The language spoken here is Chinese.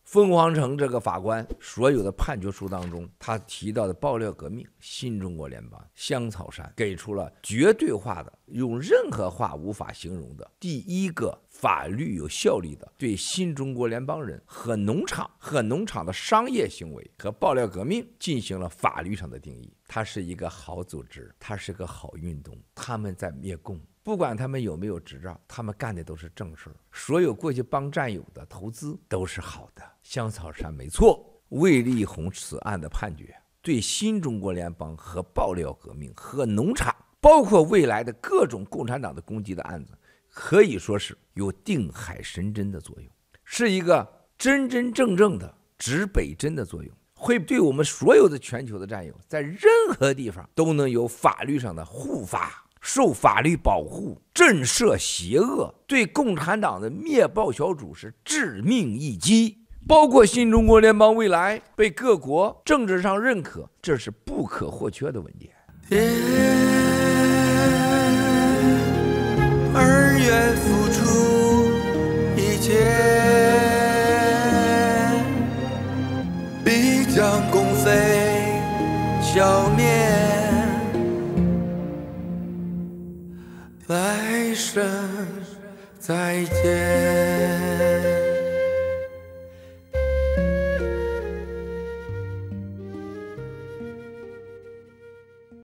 凤凰城这个法官所有的判决书当中，他提到的爆料革命、新中国联邦、香草山，给出了绝对化的、用任何话无法形容的第一个法律有效力的对新中国联邦人和农场的商业行为和爆料革命进行了法律上的定义。它是一个好组织，它是个好运动，他们在灭共。不管他们有没有执照，他们干的都是正事。所有过去帮战友的投资都是好的。香草山没错，卫立宏此案的判决对新中国联邦和爆料革命和农场，包括未来的各种共产党的攻击的案子，可以说是有定海神针的作用，是一个真真正正的指北针的作用，会对我们所有的全球的战友在任何地方都能有法律上的护法，受法律保护，震慑邪恶，对共产党的灭暴小组是致命一击。包括新中国联邦未来被各国政治上认可，这是不可或缺的文件。 而愿付出一切，必将共匪消灭。来生再见。